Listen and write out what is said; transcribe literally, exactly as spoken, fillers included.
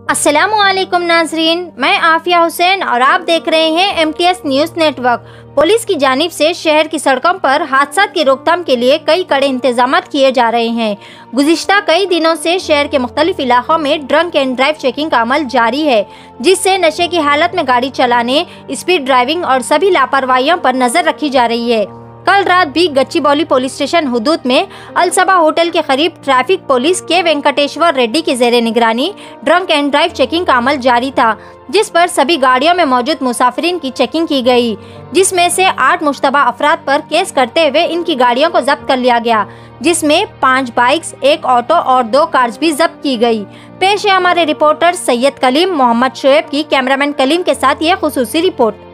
अस्सलामुअलैकुम नाजरीन, मैं आफिया हुसैन और आप देख रहे हैं M T S news network. Police की जानिब से शहर की सड़कों पर हादसा की रोकथाम के लिए कई कड़े इंतजाम किए जा रहे हैं। गुज़िश्ता कई दिनों से शहर के मुख्तलिफ इलाकों में ड्रंक एंड ड्राइव चेकिंग का अमल जारी है, जिससे नशे की हालत में गाड़ी चलाने, स्पीड ड्राइविंग और सभी लापरवाहियों पर नजर रखी जा रही है। कल रात भी गच्चीबौली पुलिस स्टेशन हुदूद में अलसबा होटल के करीब ट्रैफिक पुलिस के वेंकटेश्वर रेड्डी की जेर निगरानी ड्रंक एंड ड्राइव चेकिंग का अमल जारी था, जिस पर सभी गाड़ियों में मौजूद मुसाफिरीन की चेकिंग की गई, जिसमें से आठ मुश्तबा अफराद पर केस करते हुए इनकी गाड़ियों को जब्त कर लिया गया, जिसमें पाँच बाइक्स, एक ऑटो और दो कार्स भी जब्त की गई। पेश है हमारे रिपोर्टर सैयद कलीम मोहम्मद शोएब की कैमरामैन कलीम के साथ यह खुसूसी रिपोर्ट।